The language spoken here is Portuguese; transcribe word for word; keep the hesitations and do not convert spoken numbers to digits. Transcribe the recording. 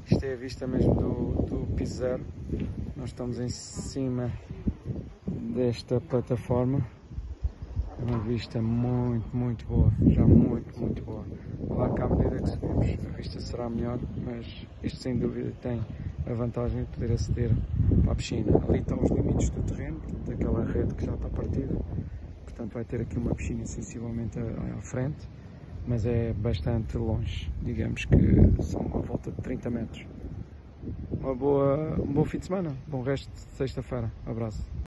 Isto é a vista mesmo do, do piso zero. Nós estamos em cima desta plataforma. É uma vista muito, muito boa, já muito, muito boa. Claro que à medida que subimos a vista será melhor, mas isto sem dúvida tem a vantagem de poder aceder para a piscina. Ali estão os limites do terreno, portanto, aquela rede que já está partida, portanto vai ter aqui uma piscina sensivelmente à frente, mas é bastante longe, digamos que são à volta de trinta metros. Uma boa, um bom fim de semana, bom resto de sexta-feira, abraço.